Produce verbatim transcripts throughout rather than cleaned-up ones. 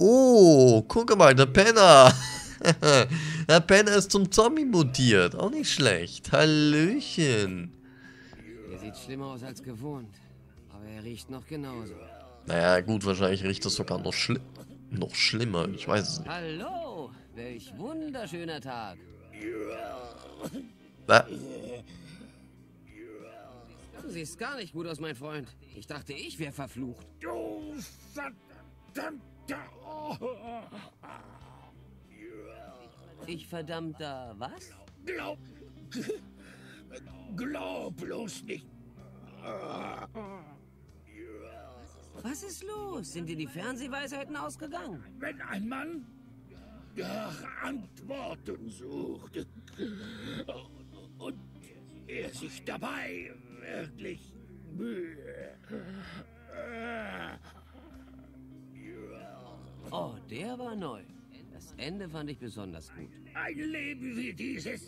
Oh, guck mal, der Penner. Der Penner ist zum Zombie mutiert. Auch nicht schlecht. Hallöchen. Er sieht schlimmer aus als gewohnt. Aber er riecht noch genauso. Naja, gut, wahrscheinlich riecht es sogar noch, schli noch schlimmer. Ich weiß es nicht. Hallo, welch wunderschöner Tag. Ah. Du siehst gar nicht gut aus, mein Freund. Ich dachte, ich wäre verflucht. Du verdammter... Ich verdammter was? Glaub... Glaub bloß nicht. Was ist los? Sind dir die Fernsehweisheiten ausgegangen? Wenn ein Mann nach Antworten sucht und er sich dabei wirklich Mühe... Oh, der war neu. Das Ende fand ich besonders gut. Ein Leben wie dieses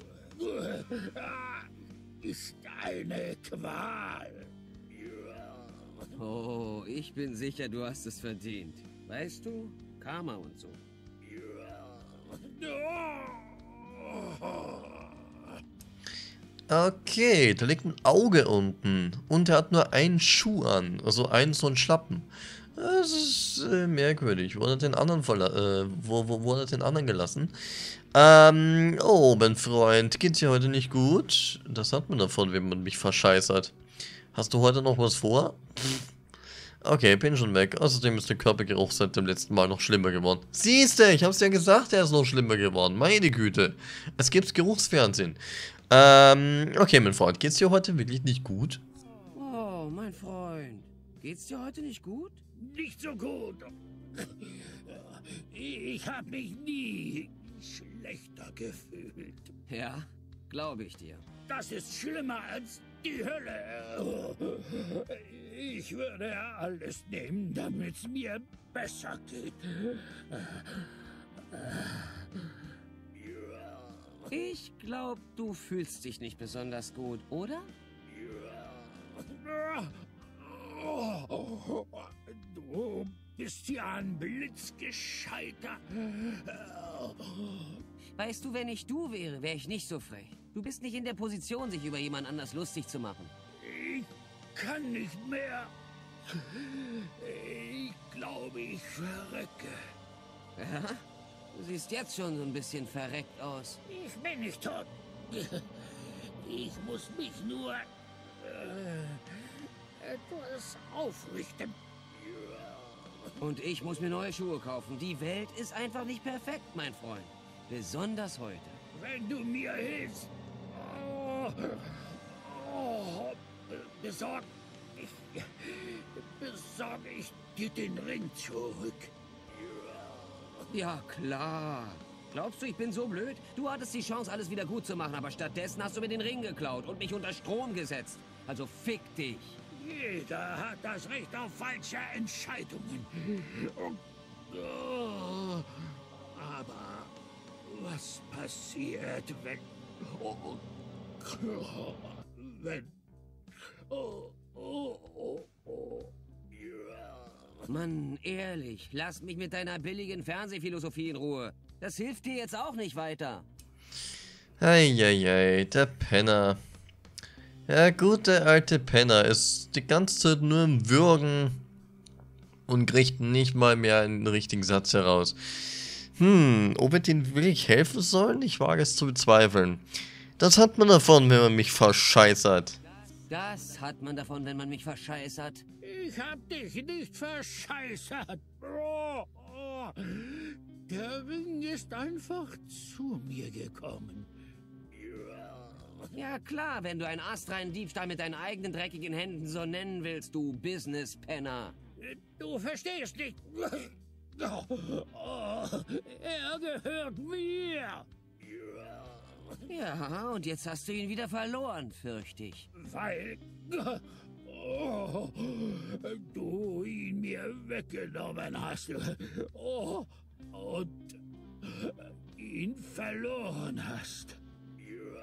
ist eine Qual. Oh, ich bin sicher, du hast es verdient. Weißt du, Karma und so. Okay, da liegt ein Auge unten. Und er hat nur einen Schuh an. Also einen so einen Schlappen. Das ist äh, merkwürdig. Wo hat er den anderen verla äh, wo, wo, wo hat er den anderen gelassen? Ähm, oh, mein Freund, geht's dir heute nicht gut? Das hat man davon, wenn man mich verscheißert. Hast du heute noch was vor? Okay, bin schon weg. Außerdem ist der Körpergeruch seit dem letzten Mal noch schlimmer geworden. Siehste, ich hab's ja gesagt, er ist noch schlimmer geworden. Meine Güte. Es gibt Geruchsfernsehen. Ähm, okay, mein Freund, geht's dir heute wirklich nicht gut? Oh, mein Freund. Geht's dir heute nicht gut? Nicht so gut. Ich habe mich nie schlechter gefühlt. Ja, glaube ich dir. Das ist schlimmer als die Hölle. Ich würde alles nehmen, damit es mir besser geht. Ich glaube, du fühlst dich nicht besonders gut, oder? Du bist ja ein Blitzgescheiter. Weißt du, wenn ich du wäre, wäre ich nicht so frech. Du bist nicht in der Position, sich über jemand anders lustig zu machen. Ich kann nicht mehr. Ich glaube, ich verrecke. Ja? Du siehst jetzt schon so ein bisschen verreckt aus. Ich bin nicht tot. Ich muss mich nur äh, etwas aufrichten. Und ich muss mir neue Schuhe kaufen. Die Welt ist einfach nicht perfekt, mein Freund. Besonders heute. Wenn du mir hilfst. Oh, oh, besorg ich, besorge ich dir den Ring zurück. Ja, klar. Glaubst du, ich bin so blöd? Du hattest die Chance, alles wieder gut zu machen, aber stattdessen hast du mir den Ring geklaut und mich unter Strom gesetzt. Also fick dich. Jeder hat das Recht auf falsche Entscheidungen. Oh, aber was passiert, wenn... Oh, wenn... Oh, oh, oh, oh. Mann, ehrlich, lass mich mit deiner billigen Fernsehphilosophie in Ruhe. Das hilft dir jetzt auch nicht weiter. Eieiei, der Penner. Ja gut, der alte Penner ist die ganze Zeit nur im Würgen und kriegt nicht mal mehr einen richtigen Satz heraus. Hm, ob wir denen wirklich helfen sollen? Ich wage es zu bezweifeln. Das hat man davon, wenn man mich verscheißert. Das hat man davon, wenn man mich verscheißert. Ich hab dich nicht verscheißert. Oh, oh. Der Ring ist einfach zu mir gekommen. Ja klar, wenn du einen astreinen Diebstahl mit deinen eigenen dreckigen Händen so nennen willst, du Business-Penner. Du verstehst nicht. Oh, er gehört mir. Ja, und jetzt hast du ihn wieder verloren, fürchte ich. Weil oh, du ihn mir weggenommen hast. Oh, und ihn verloren hast.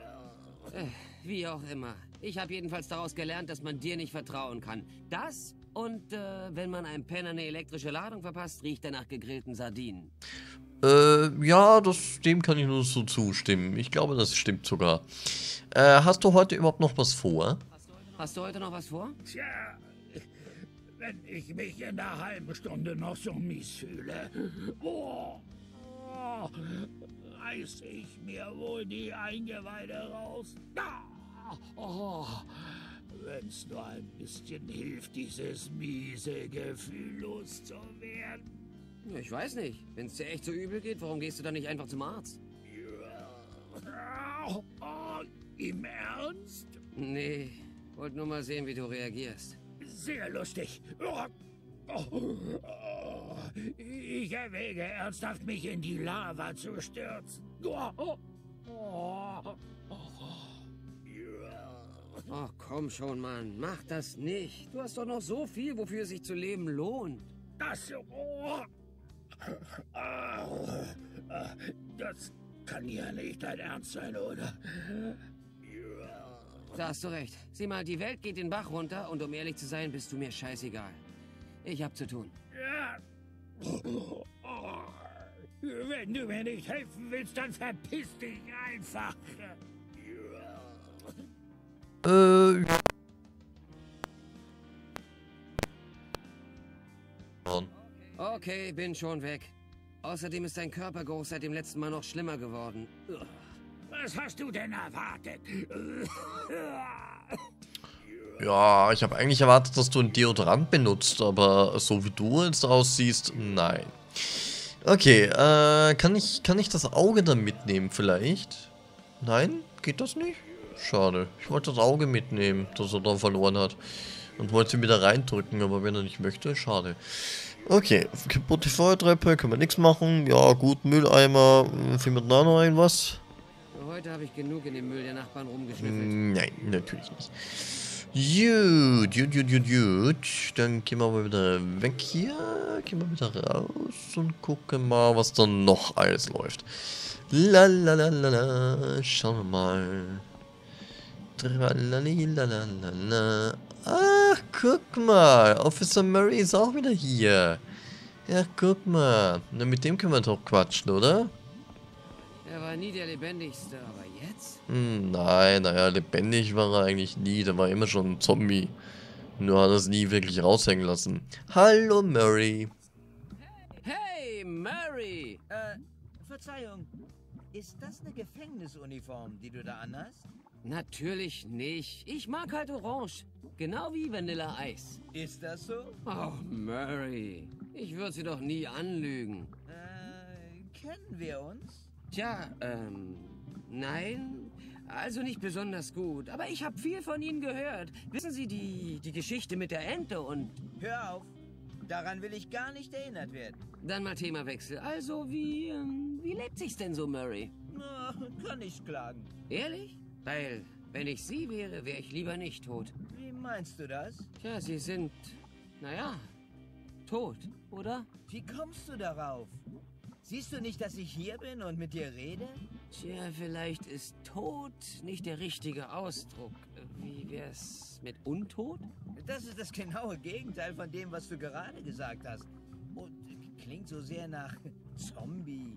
Äh, wie auch immer. Ich habe jedenfalls daraus gelernt, dass man dir nicht vertrauen kann. Das Und äh, wenn man einem Penner eine elektrische Ladung verpasst, riecht er nach gegrillten Sardinen. Äh, ja, das, dem kann ich nur so zustimmen. Ich glaube, das stimmt sogar. Äh, hast du heute überhaupt noch was vor? Hast du heute noch was vor? Tja, wenn ich mich in einer halben Stunde noch so mies fühle, oh, oh, reiß ich mir wohl die Eingeweide raus. Ah, oh, wenn's nur ein bisschen hilft, dieses miese Gefühl loszuwerden. Ich weiß nicht. Wenn es dir echt so übel geht, warum gehst du dann nicht einfach zum Arzt? Oh, oh, im Ernst? Nee, wollte nur mal sehen, wie du reagierst. Sehr lustig. Oh, oh, oh, ich erwäge ernsthaft, mich in die Lava zu stürzen. Oh, oh, oh, oh. Oh, komm schon, Mann. Mach das nicht. Du hast doch noch so viel, wofür es sich zu leben lohnt. Das, oh, das kann ja nicht dein Ernst sein, oder? Da hast du recht. Sieh mal, die Welt geht den Bach runter und um ehrlich zu sein, bist du mir scheißegal. Ich hab zu tun. Ja. Oh, wenn du mir nicht helfen willst, dann verpiss dich einfach. Äh... Okay, bin schon weg. Außerdem ist dein Körpergeruch seit dem letzten Mal noch schlimmer geworden. Ugh. Was hast du denn erwartet? Ja, ich habe eigentlich erwartet, dass du einen Deodorant benutzt, aber so wie du jetzt aussiehst, nein. Okay, äh, kann ich, kann ich das Auge dann mitnehmen vielleicht? Nein? Geht das nicht? Schade. Ich wollte das Auge mitnehmen, das er da verloren hat. Und wollte ihn wieder reindrücken, aber wenn er nicht möchte, schade. Okay, kaputte Feuertreppe, können wir nichts machen. Ja gut, Mülleimer, findet da noch irgendwas? Heute habe ich genug in dem Müll der Nachbarn rumgeschnüffelt. Nein, natürlich nicht. Gut, gut, gut, gut, gut. Dann gehen wir mal wieder weg hier. Gehen wir wieder raus und gucken mal, was da noch alles läuft. Lalalala, schauen wir mal. Tralalilalalala. Ach, guck mal. Officer Murray ist auch wieder hier. Ja, guck mal. Na, mit dem können wir doch quatschen, oder? Er war nie der Lebendigste, aber jetzt? Hm, nein, naja, lebendig war er eigentlich nie. Der war immer schon ein Zombie. Nur hat er es nie wirklich raushängen lassen. Hallo, Murray. Hey, Murray! Äh, Verzeihung. Ist das eine Gefängnisuniform, die du da anhast? Natürlich nicht. Ich mag halt Orange. Genau wie Vanilla Eis. Ist das so? Oh, Murray. Ich würde sie doch nie anlügen. Äh, kennen wir uns? Tja, ähm, nein. Also nicht besonders gut. Aber ich habe viel von Ihnen gehört. Wissen Sie die, die Geschichte mit der Ente und... Hör auf. Daran will ich gar nicht erinnert werden. Dann mal Themawechsel. Also, wie, ähm, wie lebt sich's denn so, Murray? Na, kann nicht klagen. Ehrlich? Weil, wenn ich Sie wäre, wäre ich lieber nicht tot. Wie meinst du das? Tja, Sie sind, naja, tot, oder? Wie kommst du darauf? Siehst du nicht, dass ich hier bin und mit dir rede? Tja, vielleicht ist tot nicht der richtige Ausdruck. Wie wär's mit untot? Das ist das genaue Gegenteil von dem, was du gerade gesagt hast. Und klingt so sehr nach Zombie.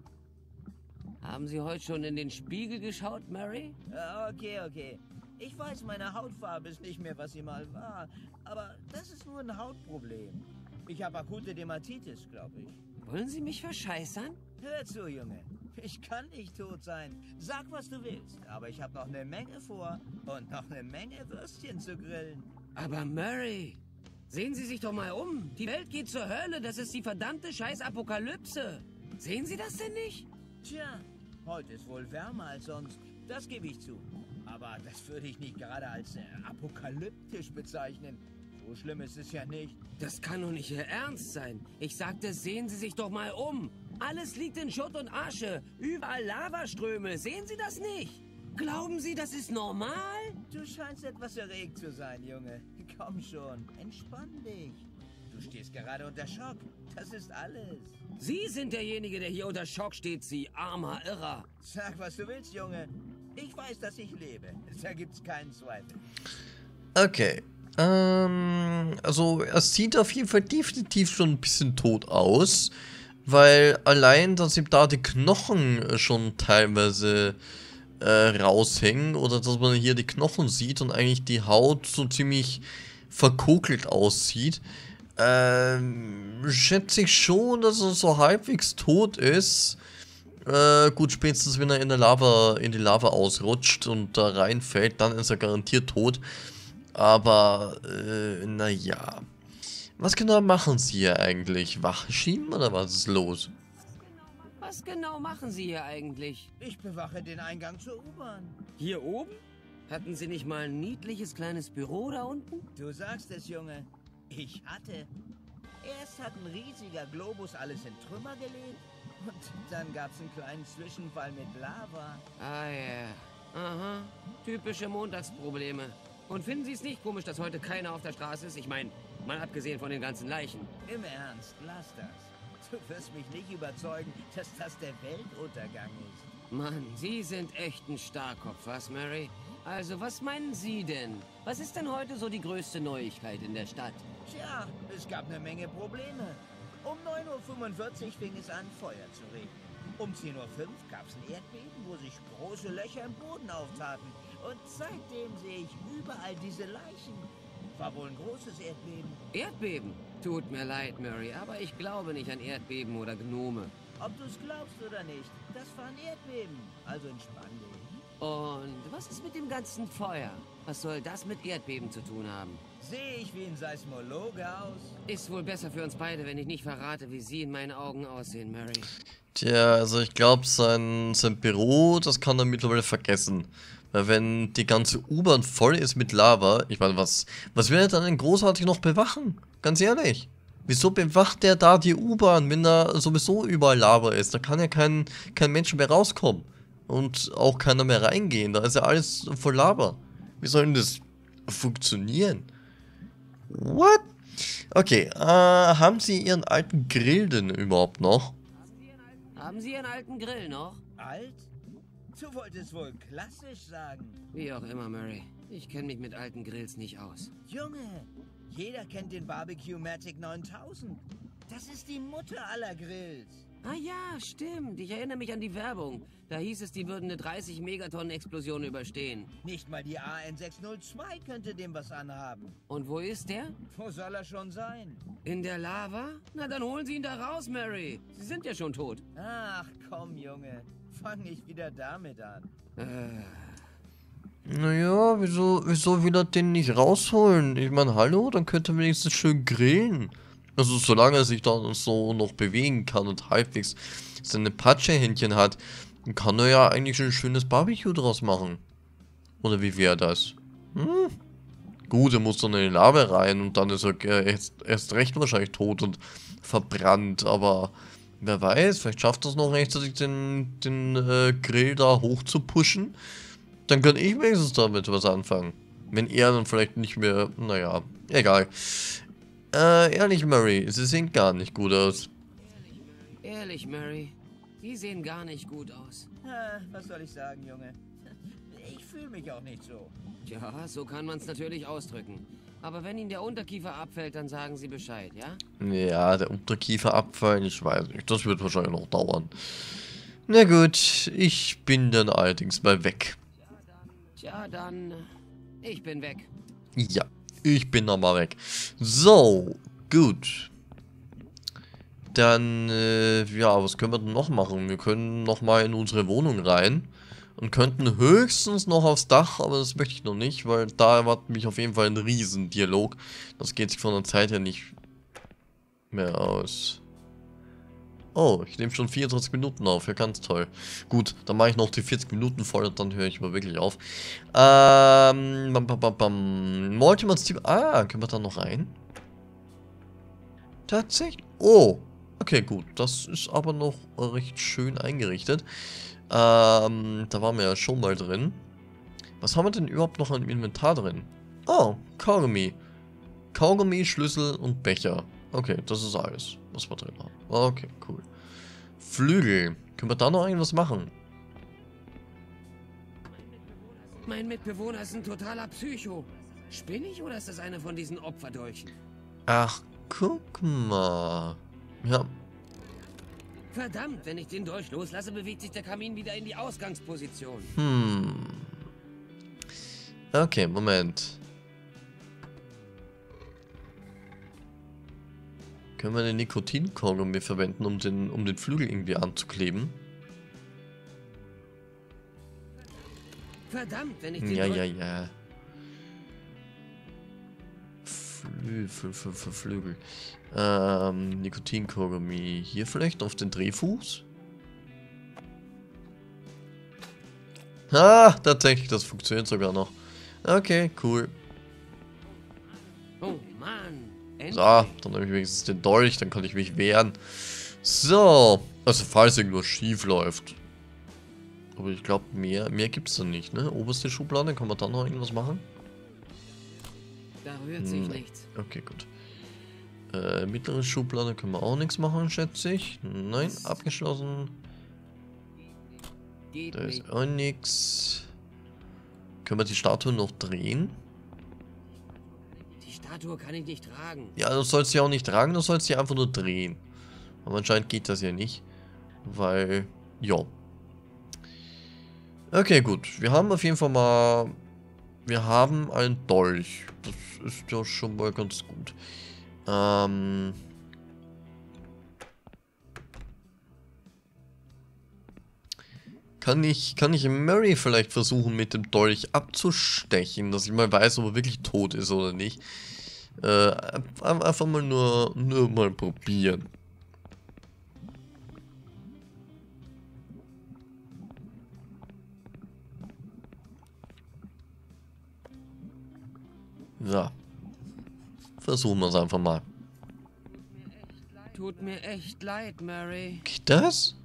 Haben Sie heute schon in den Spiegel geschaut, Murray? Okay, okay. Ich weiß, meine Hautfarbe ist nicht mehr, was sie mal war. Aber das ist nur ein Hautproblem. Ich habe akute Dermatitis, glaube ich. Wollen Sie mich verscheißern? Hör zu, Junge. Ich kann nicht tot sein. Sag, was du willst. Aber ich habe noch eine Menge vor. Und noch eine Menge Würstchen zu grillen. Aber Murray, sehen Sie sich doch mal um. Die Welt geht zur Hölle. Das ist die verdammte Scheiß-Apokalypse. Sehen Sie das denn nicht? Tja, heute ist wohl wärmer als sonst. Das gebe ich zu. Aber das würde ich nicht gerade als äh, apokalyptisch bezeichnen. So schlimm ist es ja nicht. Das kann doch nicht Ihr Ernst sein. Ich sagte, sehen Sie sich doch mal um. Alles liegt in Schutt und Asche. Überall Lavaströme. Sehen Sie das nicht? Glauben Sie, das ist normal? Du scheinst etwas erregt zu sein, Junge. Komm schon, entspann dich. Du stehst gerade unter Schock. Das ist alles. Sie sind derjenige, der hier unter Schock steht, Sie armer Irrer. Sag, was du willst, Junge. Ich weiß, dass ich lebe. Da gibt's keinen Zweifel. Okay. Ähm, also er sieht auf jeden Fall definitiv schon ein bisschen tot aus, weil allein, dass ihm da die Knochen schon teilweise äh, raushängen oder dass man hier die Knochen sieht und eigentlich die Haut so ziemlich verkokelt aussieht, ähm, schätze ich schon, dass er so halbwegs tot ist. Äh, gut, spätestens wenn er in der Lava, in die Lava ausrutscht und da reinfällt, dann ist er garantiert tot. Aber, äh, naja. Was genau machen Sie hier eigentlich? Wache schieben oder was ist los? Was genau machen Sie hier eigentlich? Ich bewache den Eingang zur U-Bahn. Hier oben? Hatten Sie nicht mal ein niedliches kleines Büro da unten? Du sagst es, Junge. Ich hatte. Erst hat ein riesiger Globus alles in Trümmer gelegt. Und dann gab's einen kleinen Zwischenfall mit Lava. Ah ja. Aha. Typische Montagsprobleme. Und finden Sie es nicht komisch, dass heute keiner auf der Straße ist? Ich meine, mal abgesehen von den ganzen Leichen. Im Ernst, lass das. Du wirst mich nicht überzeugen, dass das der Weltuntergang ist. Mann, Sie sind echt ein Starrkopf, was, Mary? Also, was meinen Sie denn? Was ist denn heute so die größte Neuigkeit in der Stadt? Tja, es gab eine Menge Probleme. Um neun Uhr fünfundvierzig fing es an, Feuer zu regnen. Um zehn Uhr fünf gab es ein Erdbeben, wo sich große Löcher im Boden auftaten. Und seitdem sehe ich überall diese Leichen. War wohl ein großes Erdbeben. Erdbeben? Tut mir leid, Mary, aber ich glaube nicht an Erdbeben oder Gnome. Ob du es glaubst oder nicht, das war ein Erdbeben. Also entspann dich. Und was ist mit dem ganzen Feuer? Was soll das mit Erdbeben zu tun haben? Sehe ich wie ein Seismologe aus? Ist wohl besser für uns beide, wenn ich nicht verrate, wie Sie in meinen Augen aussehen, Mary. Tja, also ich glaube, sein, sein Büro, das kann er mittlerweile vergessen. Weil wenn die ganze U-Bahn voll ist mit Lava, ich meine, was, was will er dann denn großartig noch bewachen? Ganz ehrlich. Wieso bewacht der da die U-Bahn, wenn da sowieso überall Lava ist? Da kann ja kein, kein Mensch mehr rauskommen. Und auch keiner mehr reingehen. Da ist ja alles voll Lava. Wie soll denn das funktionieren? What? Okay, äh, haben Sie Ihren alten Grill denn überhaupt noch? Haben Sie Ihren alten Grill noch? Alt? Du wolltest wohl klassisch sagen. Wie auch immer, Mary. Ich kenne mich mit alten Grills nicht aus. Junge, jeder kennt den Barbecue-Matic neuntausend. Das ist die Mutter aller Grills. Ah ja, stimmt. Ich erinnere mich an die Werbung. Da hieß es, die würden eine dreißig Megatonnen Explosion überstehen. Nicht mal die A N sechshundertzwei könnte dem was anhaben. Und wo ist der? Wo soll er schon sein? In der Lava? Na, dann holen Sie ihn da raus, Mary. Sie sind ja schon tot. Ach komm, Junge. Fang nicht wieder damit an. Äh, Naja, wieso, wieso will er den nicht rausholen? Ich meine, hallo, dann könnte er wenigstens schön grillen. Also solange er sich dann so noch bewegen kann und halbwegs seine Patschehändchen hat, kann er ja eigentlich ein schönes Barbecue draus machen. Oder wie wäre das? Hm? Gut, er muss dann in die Lava rein und dann ist er äh, erst, erst recht wahrscheinlich tot und verbrannt, aber wer weiß, vielleicht schafft er es noch rechtzeitig, den, den äh, Grill da hoch zu pushen. Dann kann ich wenigstens damit was anfangen. Wenn er dann vielleicht nicht mehr, naja, egal. Äh, ehrlich, Mary, sie sehen gar nicht gut aus. ehrlich, Mary. Sie sehen gar nicht gut aus. Ah, was soll ich sagen, Junge? Ich fühle mich auch nicht so. Ja, so kann man es natürlich ausdrücken. Aber wenn Ihnen der Unterkiefer abfällt, dann sagen Sie Bescheid, ja? Ja, der Unterkiefer abfallen, ich weiß nicht. Das wird wahrscheinlich noch dauern. Na gut, ich bin dann allerdings mal weg. Tja, dann... Ich bin weg. Ja, ich bin nochmal weg. So, gut. Dann, äh, ja, was können wir denn noch machen? Wir können nochmal in unsere Wohnung rein. Und könnten höchstens noch aufs Dach, aber das möchte ich noch nicht, weil da erwartet mich auf jeden Fall ein Riesendialog. Das geht sich von der Zeit her nicht mehr aus. Oh, ich nehme schon vierundzwanzig Minuten auf, ja ganz toll. Gut, dann mache ich noch die vierzig Minuten voll und dann höre ich mal wirklich auf. Ähm, bam, bam, bam, bam. Multimans Team, ah, können wir da noch rein? Tatsächlich? Oh, okay, gut, das ist aber noch recht schön eingerichtet. Ähm, da waren wir ja schon mal drin. Was haben wir denn überhaupt noch im Inventar drin? Oh, Kaugummi. Kaugummi, Schlüssel und Becher. Okay, das ist alles, was wir drin haben. Okay, cool. Flügel. Können wir da noch irgendwas machen? Mein Mitbewohner ist ein totaler Psycho. Spinne ich oder ist das eine von diesen Opferdolchen? Ach, guck mal. Ja. Verdammt, wenn ich den Dolch loslasse, bewegt sich der Kamin wieder in die Ausgangsposition. Hm. Okay, Moment. Können wir den Nikotinkaugummi verwenden, um den, um den Flügel irgendwie anzukleben? Verdammt, wenn ich den Ja, Dolch... ja, ja. Flü Flü Flü Flü Flügel. Ähm, Nikotinkaugummi. Hier vielleicht auf den Drehfuß? Ah, tatsächlich, das funktioniert sogar noch. Okay, cool. Oh Mann, endlich. So, dann habe ich wenigstens den Dolch, dann kann ich mich wehren. So, also falls irgendwas schief läuft. Aber ich glaube, mehr, mehr gibt es da nicht, ne? Oberste Schublade, kann man da noch irgendwas machen? Da rührt sich Hm, nichts. Okay, gut. Äh, mittlere Schublade können wir auch nichts machen, schätze ich. Nein, abgeschlossen. Geht Da nicht. ist auch nichts. Können wir die Statue noch drehen? Die Statue kann ich nicht tragen. Ja, du sollst sie auch nicht tragen, du sollst sie einfach nur drehen. Aber anscheinend geht das ja nicht. Weil, ja. Okay, gut. Wir haben auf jeden Fall mal... Wir haben einen Dolch. Das ist ja schon mal ganz gut. Ähm... Kann ich, kann ich Mary vielleicht versuchen, mit dem Dolch abzustechen, dass ich mal weiß, ob er wirklich tot ist oder nicht. Äh, einfach mal nur, nur mal probieren. So. Versuchen wir es einfach mal. Tut mir echt leid, Mary. Geht das?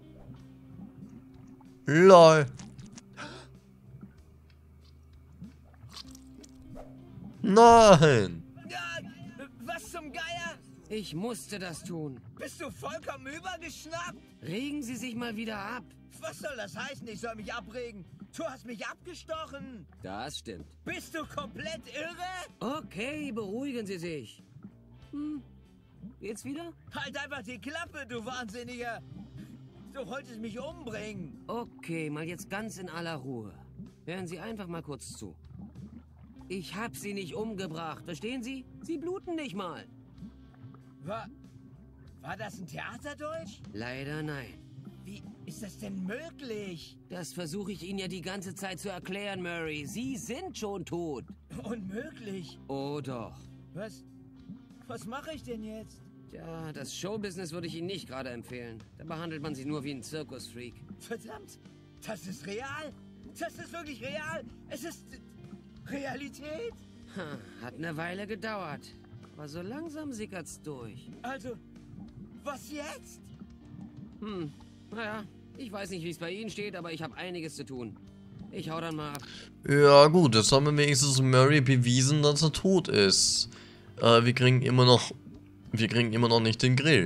Lol. Nein. Ja, was zum Geier? Ich musste das tun. Bist du vollkommen übergeschnappt? Regen Sie sich mal wieder ab. Was soll das heißen, ich soll mich abregen? Du hast mich abgestochen. Das stimmt. Bist du komplett irre? Okay, beruhigen Sie sich. Hm, geht's wieder? Halt einfach die Klappe, du Wahnsinniger. Du wolltest mich umbringen. Okay, mal jetzt ganz in aller Ruhe. Hören Sie einfach mal kurz zu. Ich hab Sie nicht umgebracht, verstehen Sie? Sie bluten nicht mal. War, war das ein Theaterdolch? Leider nein. Wie ist das denn möglich? Das versuche ich Ihnen ja die ganze Zeit zu erklären, Murray. Sie sind schon tot. Unmöglich. Oh doch. Was, was mache ich denn jetzt? Tja, das Showbusiness würde ich Ihnen nicht gerade empfehlen. Da behandelt man Sie nur wie ein Zirkusfreak. Verdammt, das ist real. Das ist wirklich real. Es ist Realität. Ha, hat eine Weile gedauert. Aber so langsam sickert's durch. Also, was jetzt? Hm, naja, ich weiß nicht, wie es bei Ihnen steht, aber ich habe einiges zu tun. Ich hau dann mal ab. Ja gut, jetzt haben wir wenigstens Murray bewiesen, dass er tot ist. Äh, wir kriegen immer noch... Wir kriegen immer noch nicht den Grill.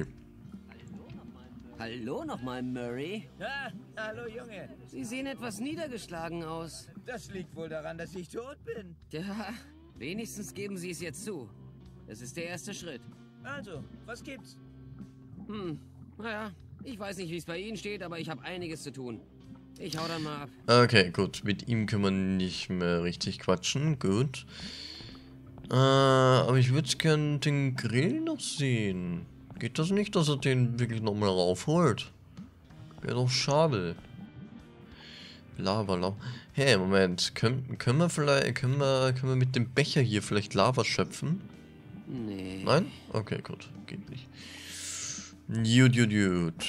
Hallo nochmal, Murray. Ah, hallo Junge. Sie sehen etwas niedergeschlagen aus. Das liegt wohl daran, dass ich tot bin. Ja, wenigstens geben Sie es jetzt zu. Das ist der erste Schritt. Also, was gibt's? Hm, naja, ich weiß nicht, wie es bei Ihnen steht, aber ich habe einiges zu tun. Ich hau dann mal ab. Okay, gut. Mit ihm können wir nicht mehr richtig quatschen. Gut. Äh, aber ich würde gerne den Grill noch sehen. Geht das nicht, dass er den wirklich nochmal raufholt? Wäre doch schade. Lava, Lava. Hey, Moment. Können, können wir vielleicht, können wir, können wir mit dem Becher hier vielleicht Lava schöpfen? Nee. Nein? Okay, gut. Geht nicht. Gut, gut, gut.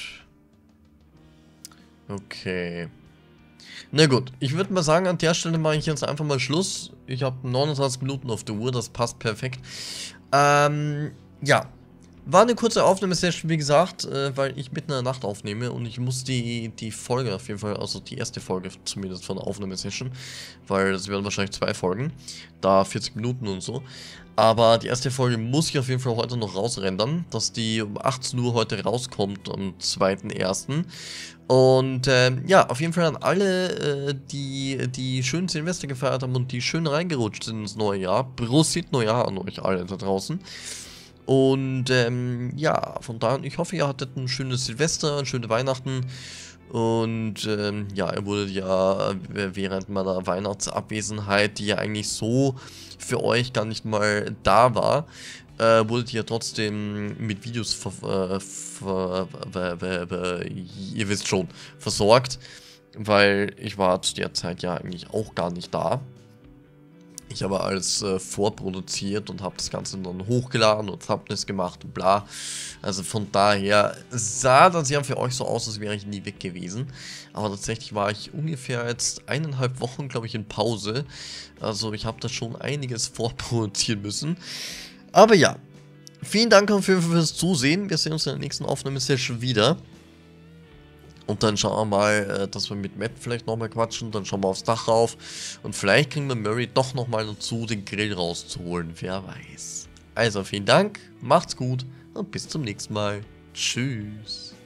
Okay. Na gut, ich würde mal sagen, an der Stelle mache ich jetzt einfach mal Schluss. Ich habe neunundzwanzig Minuten auf der Uhr, das passt perfekt. Ähm, ja. war eine kurze Aufnahmesession, wie gesagt, äh, weil ich mitten in der Nacht aufnehme und ich muss die, die Folge auf jeden Fall, also die erste Folge zumindest von der Aufnahmesession, weil es werden wahrscheinlich zwei Folgen, da vierzig Minuten und so. Aber die erste Folge muss ich auf jeden Fall heute noch rausrendern, dass die um achtzehn Uhr heute rauskommt am zweiten ersten Und ähm, ja, auf jeden Fall an alle, äh, die die schön Silvester gefeiert haben und die schön reingerutscht sind ins neue Jahr. Prosit Neujahr an euch alle da draußen. Und ähm, ja, von daher, ich hoffe, ihr hattet ein schönes Silvester, schöne Weihnachten. Und ähm, ja, ihr wurdet ja während meiner Weihnachtsabwesenheit, die ja eigentlich so für euch gar nicht mal da war, äh, wurdet ihr trotzdem mit Videos, ver äh, ver ver ver ver ihr wisst schon, versorgt. Weil ich war zu der Zeit ja eigentlich auch gar nicht da. Ich habe alles äh, vorproduziert und habe das Ganze dann hochgeladen und Thumbnails gemacht und bla. Also von daher sah das ja für euch so aus, als wäre ich nie weg gewesen. Aber tatsächlich war ich ungefähr jetzt eineinhalb Wochen, glaube ich, in Pause. Also ich habe da schon einiges vorproduzieren müssen. Aber ja, vielen Dank auf jeden Fall fürs Zusehen. Wir sehen uns in der nächsten Aufnahmesession wieder. Und dann schauen wir mal, dass wir mit Matt vielleicht nochmal quatschen. Dann schauen wir aufs Dach rauf. Und vielleicht kriegen wir Murray doch nochmal dazu, den Grill rauszuholen. Wer weiß. Also vielen Dank, macht's gut und bis zum nächsten Mal. Tschüss.